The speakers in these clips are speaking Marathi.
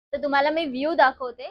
तर तुम्हाला मी व्ह्यू दाखवते.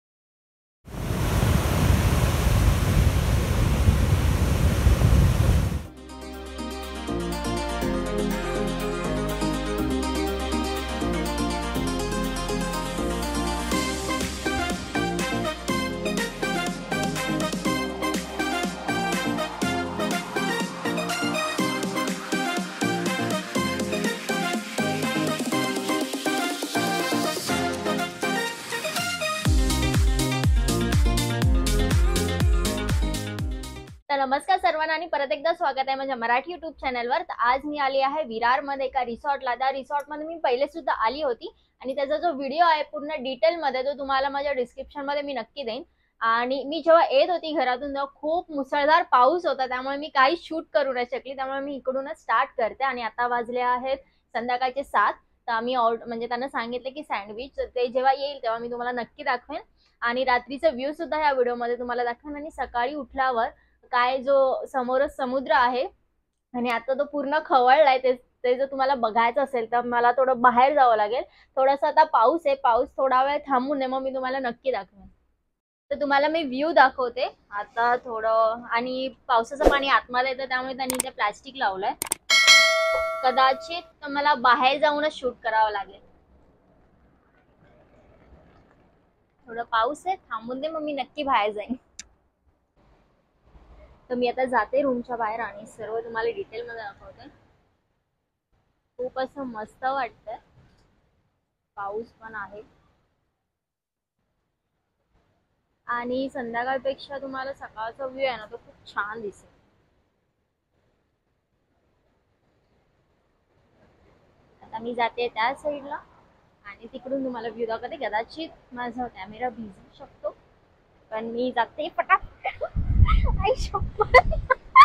तर नमस्कार सर्वांना आणि परत एकदा स्वागत आहे माझ्या मराठी युट्यूब चॅनलवर. तर आज मी आली आहे विरारमध्ये एका रिसॉर्टला. त्या रिसॉर्टमध्ये मी पहिले सुद्धा आली होती आणि त्याचा जो व्हिडिओ आहे पूर्ण डिटेलमध्ये तो तुम्हाला माझ्या डिस्क्रिप्शनमध्ये मी नक्की देईन. आणि मी जेव्हा येत होती घरातून तेव्हा खूप मुसळधार पाऊस होता, त्यामुळे मी काही शूट करू नाही शकली. त्यामुळे मी इकडूनच स्टार्ट करते. आणि आता वाजले आहेत संध्याकाळचे 7. तर आम्ही म्हणजे त्यांना सांगितले की सँडविच ते जेव्हा येईल तेव्हा मी तुम्हाला नक्की दाखवेन. आणि रात्रीचा व्ह्यू सुद्धा या व्हिडिओमध्ये तुम्हाला दाखवेन. आणि सकाळी उठल्यावर काय जो समोरच समुद्र आहे आणि आता तो पूर्ण खवळलाय, ते जर तुम्हाला बघायचं असेल तर मला थोडं बाहेर जावं लागेल. थोडासा आता पाऊस आहे, पाऊस थोडा वेळ थांबून आहे, मग मी तुम्हाला नक्की दाखवेन. तर तुम्हाला मी व्ह्यू दाखवते आता थोडं. आणि पावसाचं पाणी आतमध्ये येतं त्यामुळे त्यांनी इथे प्लास्टिक लावलंय. कदाचित मला बाहेर जाऊनच शूट करावं लागेल. थोडं पाऊस आहे, थांबून दे, मग मी नक्की बाहेर जाईन. तर मी आता जाते रूमच्या बाहेर आणि सर्व तुम्हाला डिटेल मध्ये दाखवते. खूप असं मस्त वाटतंय, पाऊस पण आहे आणि संध्याकाळपेक्षा तुम्हाला सकाळचा व्ह्यू आहे ना तो खूप छान दिसेल. आता मी जाते त्या साईडला आणि तिकडून तुम्हाला व्ह्यू दाखवते. कदाचित माझा कॅमेरा भिजू शकतो पण मी जाते पटापट. आई शपथ.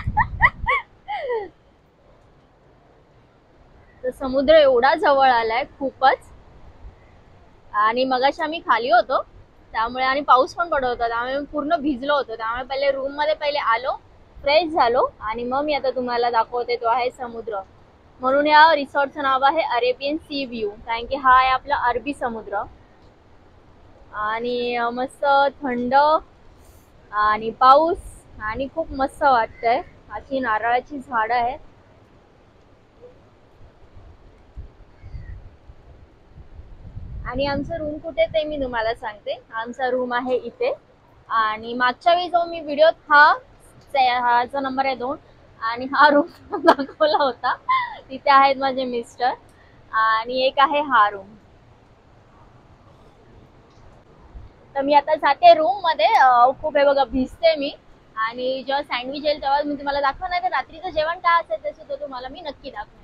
तर समुद्र एवढा जवळ आलाय खूपच. आणि मगाशी आम्ही खाली होतो त्यामुळे, आणि पाऊस पण पडत होता त्यामुळे पूर्ण भिजलो होतो. त्यामुळे पहिले रूम मध्ये पहिले आलो, फ्रेश झालो आणि मग मी आता तुम्हाला दाखवते तो आहे समुद्र. म्हणून या रिसॉर्टचं नाव आहे अरेबियन सी व्ह्यू, कारण की हा आहे आपला अरबी समुद्र. आणि मस्त थंड आणि पाऊस आणि खूप मस्त वाटतंय. अशी नारळाची झाडं आहेत. आणि आमचा रूम कुठे ते मी तुम्हाला सांगते. आमचा रूम आहे इथे. आणि मागच्या वेळी जो मी व्हिडिओत हा जो नंबर आहे 2 आणि हा रूम दाखवला होता, तिथे आहेत माझे मिस्टर. आणि एक आहे हा रूम. तर मी आता जाते रूम मध्ये. खूप हे बघा भिजते मी. आणि जेव्हा सँडविच येईल तेव्हा मी तुम्हाला दाखवणार. नाही तर रात्रीचं जेवण काय असेल ते सुद्धा तुम्हाला मी नक्की दाखवेन.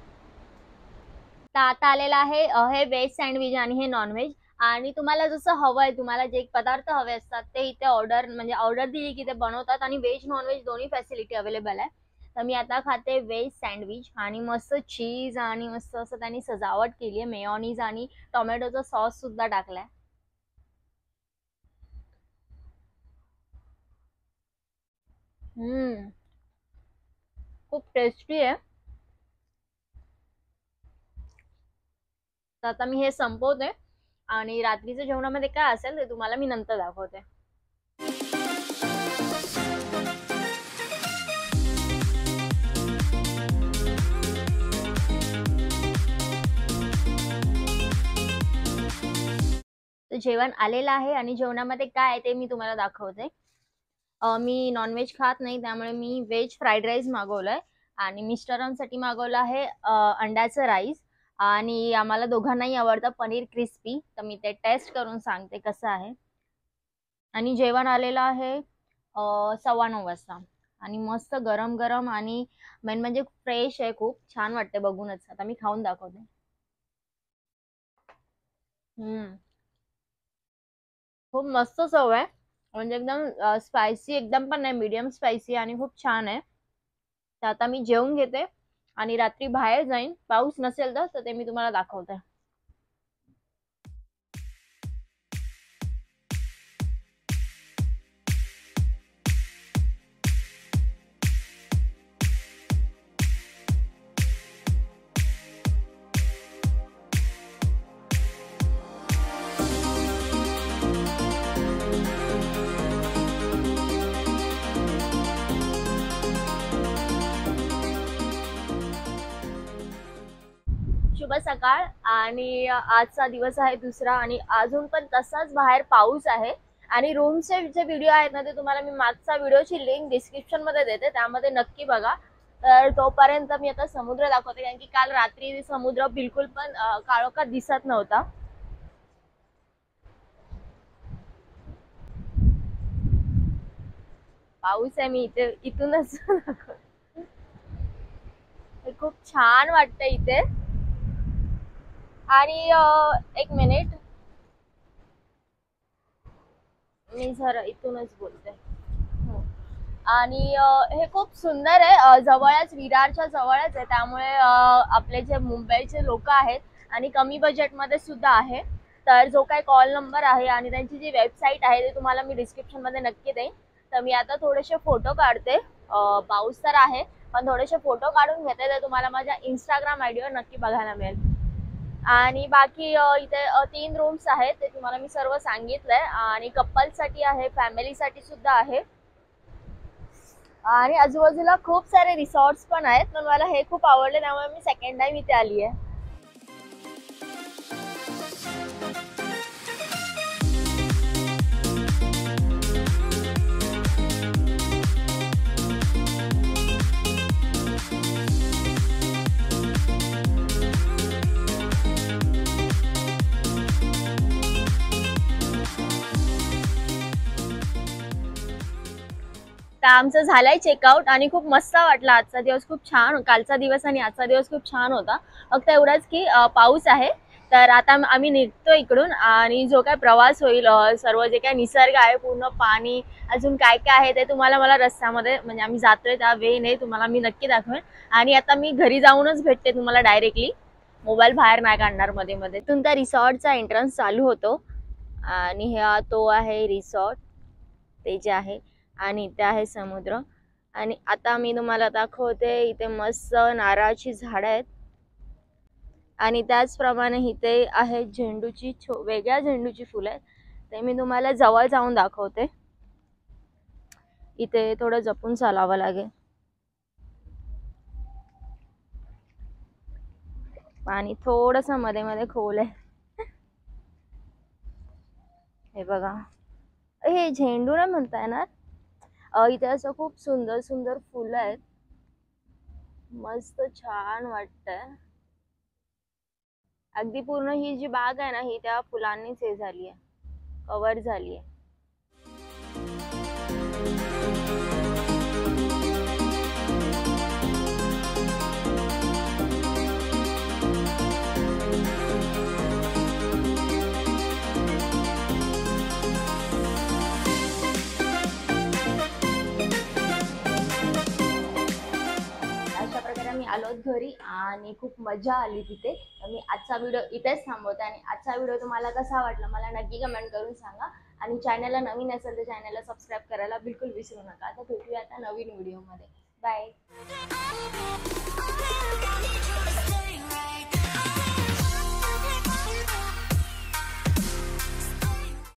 तर आता आलेला आहे हे व्हेज सँडविच आणि हे नॉनव्हेज. आणि तुम्हाला जसं हवंय, तुम्हाला जे पदार्थ हवे असतात ते इथे ऑर्डर दिली की ते बनवतात. आणि व्हेज नॉनव्हेज दोन्ही फॅसिलिटी अवेलेबल आहे. तर मी आता खाते व्हेज सँडविच आणि मस्त चीज आणि मस्त असं त्यांनी सजावट केली आहे. मेयोनीज आणि टोमॅटोचा सॉस सुद्धा टाकलाय. हम्म, खूप टेस्टी आहे. तर आता मी हे संपवते आणि रात्रीच्या जेवणामध्ये काय असेल ते तुम्हाला मी नंतर दाखवते. तर जेवण आलेलं आहे आणि जेवणामध्ये काय आहे ते मी तुम्हाला दाखवते. मी नॉनव्हेज खात नाही त्यामुळे मी व्हेज फ्राईड राईस मागवलाय. आणि मिस्टरांसाठी मागवलं आहे अंड्याचं राईस. आणि आम्हाला दोघांनाही आवडतं पनीर क्रिस्पी. तर मी ते टेस्ट करून सांगते कसं आहे. आणि जेवण आलेलं आहे 9:15 वाजता. आणि मस्त गरम गरम आणि मेन म्हणजे फ्रेश आहे. खूप छान वाटते बघूनच. आता मी खाऊन दाखवते. हम्म, खूप मस्त चव आहे. म्हणजे एकदम स्पायसी एकदम पण नाही, मीडियम स्पायसी आणि खूप छान आहे. तर आता मी जेवून घेते आणि रात्री बाहेर जाईन. पाऊस नसेल तर ते मी तुम्हाला दाखवते. सकाळ आणि आजचा दिवस आहे दुसरा आणि अजून पण तसाच बाहेर पाऊस आहे। आणि रूमचे जे व्हिडिओ आहेत ना ते तुम्हाला मी मागचा व्हिडिओची लिंक डिस्क्रिप्शन मध्ये देते, त्यामध्ये नक्की बघा। तर तोपर्यंत मी आता समुद्र दाखवते, कारण की काल रात्री समुद्र बिलकुल पण काळोखात दिसत नव्हता। पाऊस आहे, मी इथूनच खूप छान वाटतं इथे। आणि एक मिनिट, मी जरा इथूनच बोलते। आणि हे खूप सुंदर आहे, जवळच विरारच्या जवळच आहे, त्यामुळे आपले जे मुंबईचे लोक आहेत आणि कमी बजेटमध्ये सुद्धा आहे। तर जो काही कॉल नंबर आहे आणि त्यांची जी वेबसाईट आहे ते तुम्हाला मी डिस्क्रिप्शन मध्ये नक्की देईन। तर मी आता थोडेसे फोटो काढते, पाऊस तर आहे पण थोडेसे फोटो काढून घेते, ते तुम्हाला माझ्या इंस्टाग्राम आयडीवर नक्की बघायला मिळेल। आणि बाकी इथे 3 रूम्स आहेत, ते तुम्हाला मी सर्व सांगितलंय। आणि कपल्ससाठी आहे, फॅमिलीसाठी सुद्धा आहे। आणि आजूबाजूला खूप सारे रिसॉर्ट्स पण आहेत, पण मला हे खूप आवडले त्यामुळे मी सेकंड टाइम इथे आली आहे। तर आमचं झालंय चेकआउट आणि खूप मस्त वाटला आजचा दिवस, खूप छान। कालचा दिवस आणि आजचा दिवस खूप छान होता, फक्त एवढंच की पाऊस आहे। तर आता आम्ही निघतो इकडून आणि जो काय प्रवास होईल, सर्व जे काय निसर्ग आहे, पूर्ण पाणी, अजून काय काय आहे ते तुम्हाला मला रस्त्यामध्ये, म्हणजे आम्ही जातोय त्या वेने तुम्हाला मी नक्की दाखवेन। आणि आता मी घरी जाऊनच भेटते तुम्हाला डायरेक्टली, मोबाईल बाहेर नाही काढणार मध्ये मध्ये। तिथून त्या रिसॉर्टचा एंट्रन्स चालू होतो आणि हा तो आहे रिसॉर्ट, ते जे आहे, आणि इथे आहे समुद्र। आणि आता मी तुम्हाला दाखवते, इथे मस्त नारळाची झाडं आहेत आणि त्याचप्रमाणे इथे आहे झेंडूची वेगळ्या झेंडूची फुलं आहेत, ते मी तुम्हाला जवळ जाऊन दाखवते। इथे थोडं जपून चालावं लागेल, पाणी थोडंसं मध्ये मध्ये खोल आहे। हे बघा, हे झेंडू नाही म्हणता येणार, इथे असं खूप सुंदर सुंदर फुलं आहेत, मस्त छान वाटतंय। अगदी पूर्ण ही जी बाग आहे ना, ही त्या फुलांनीच हे झाली आहे, कव्हर झाली आहे। मी आलोत घरी आणि खूप मजा आली तिथे। मी आजचा व्हिडिओ इथेच थांबवते आणि आजचा व्हिडिओ तुम्हाला कसा वाटला मला नक्की कमेंट करून सांगा। आणि चॅनलला नवीन असेल तर चॅनलला सबस्क्राईब करायला बिलकुल विसरू नका। आता भेटूया आता नवीन व्हिडिओमध्ये, बाय।